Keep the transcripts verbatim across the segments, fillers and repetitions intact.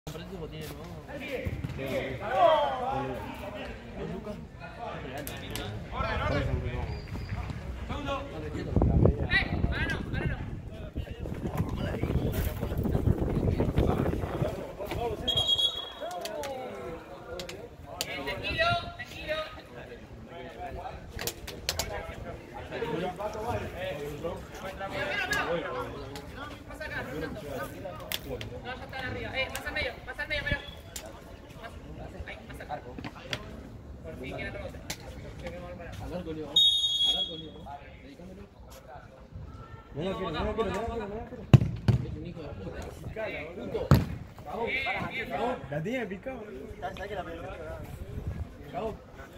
La tiene picado. Chao.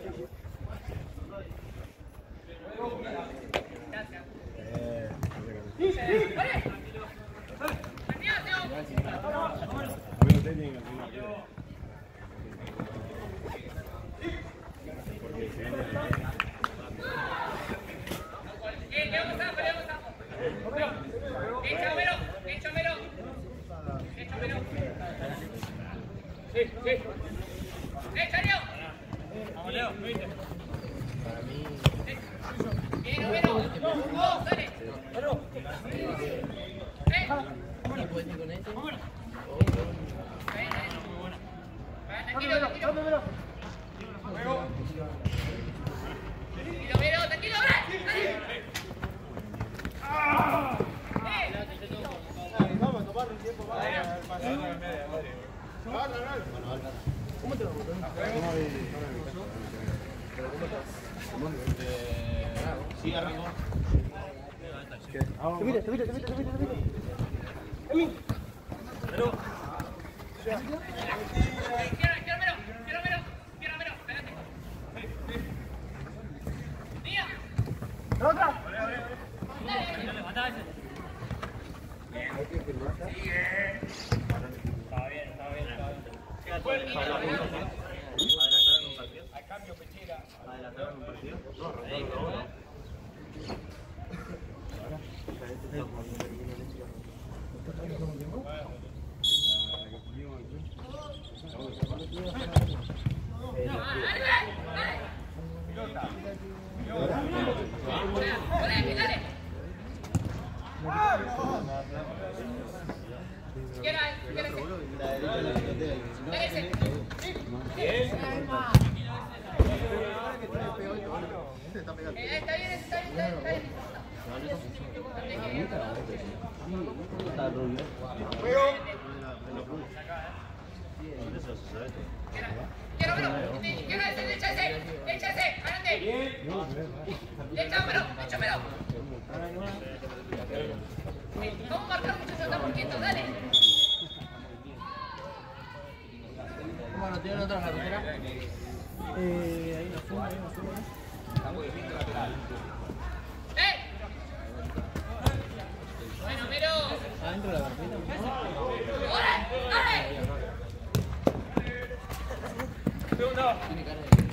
Sí, arrancó. Te mira, te mira, te mira, te mira, te mira. Emin. Pero. Quiero, quiero mero, quiero mero, quiero mero, espérate. Mía. Otra. Dale, levanta ese. Sigue. Está bien, está bien, está bien. Adelantaron un partido. Al cambio, Pechera. Adelantaron un partido. No, arrancaron ahora. Está bien, está bien, está bien. Quiero, pero, quiero ese, échase, échase, adelante. Échamelo, échamelo. Vamos a marcar, muchachos, estamos quietos, dale. ¿Cómo no tienen otra carretera? Eh, ahí nos suma, ahí nos suma. ¡Eh! Bueno, pero... ¿Adentro de la carpeta? ¡Dale! ¡Dale! Segundo. Tiene cara de...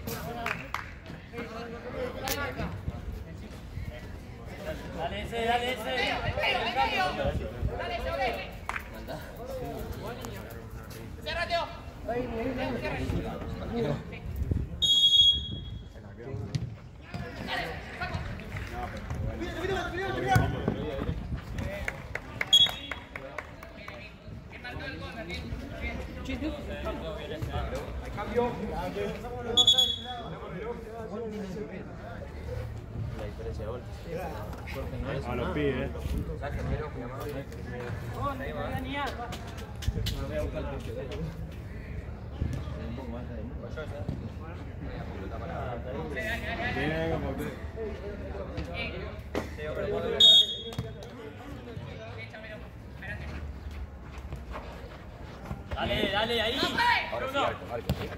Dale ese, dale ese. ¡En medio, en medio, en medio! ¡Dale ese, dale! Manda. ¡Cierra, Teo! ¡Cierra! Cambio. La diferencia de gol. A los pibes. Dale, dale, ahí. Ahora sí, arco, arco, sí,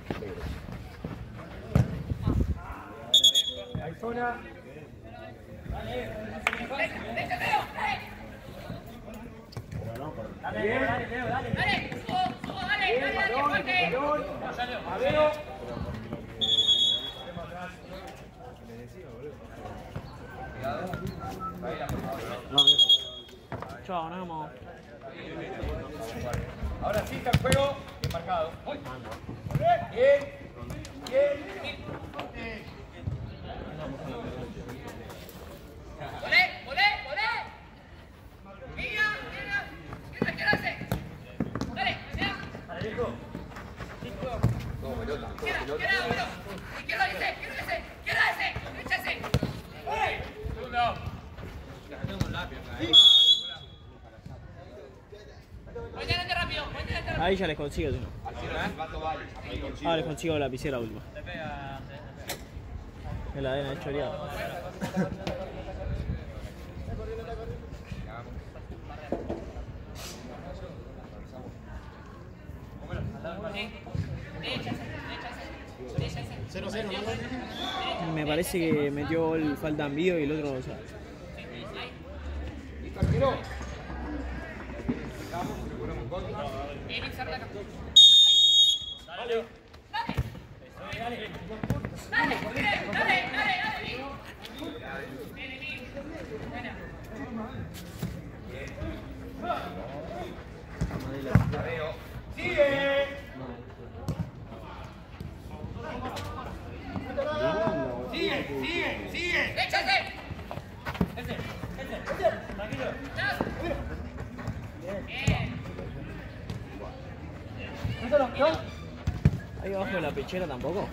hay zona. Dale, déjamelo, dale. Dale, dale, Leo, dale. Dale, subo, subo, dale, dale, dale, fuerte. Adeo. Chao, nos vemos. Ahora sí está el juego. Bien marcado. Bien. Bien. ¡Volé! ¡Volé! ¡Volé! ¡Mira! ¡Mira! ¿Qué quiere hacer? ¡Dale! ¡Mira! ¡Quiera! ¡Quiera! ¡Bueno! ¡Izquierda dice! ¡Quiero ese! ¡Quiero ese! ¡Derecha ese! ¡Ey! ¡Segundo! ¡Muévete rápido! ¡Muévete rápido! Ahí ya les consigo, si no. Ah, les consigo la lapicera última. Me la den hecho choreado. Me parece que metió gol falta en vivo y el otro no lo sabe. ¡Dale! ¡Dale! ¡Dale! ¡Dale! ¡Dale! ¡Sigue! ¡Sigue! ¡Sigue! ¡Sigue! ¡Échate! Ese, ese, ese. Tranquilo. Ahí abajo de la pechera tampoco.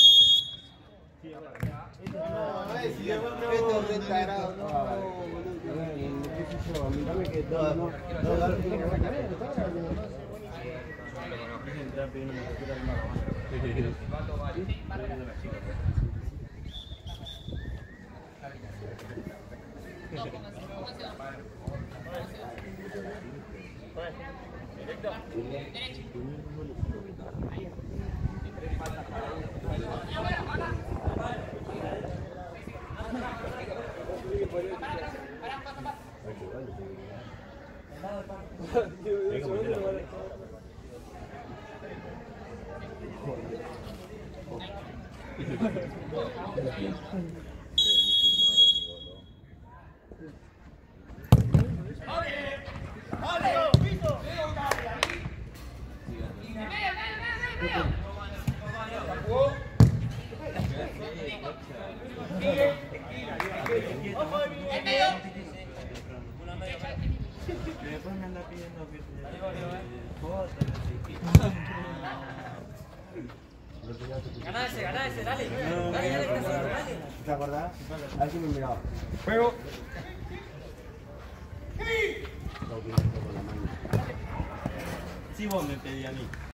Ganá ese, ganá ese, dale. Dale, dale, dale. ¿Te acordás? A ver si me miraba. Juego. Sí, vos me pedí a mí.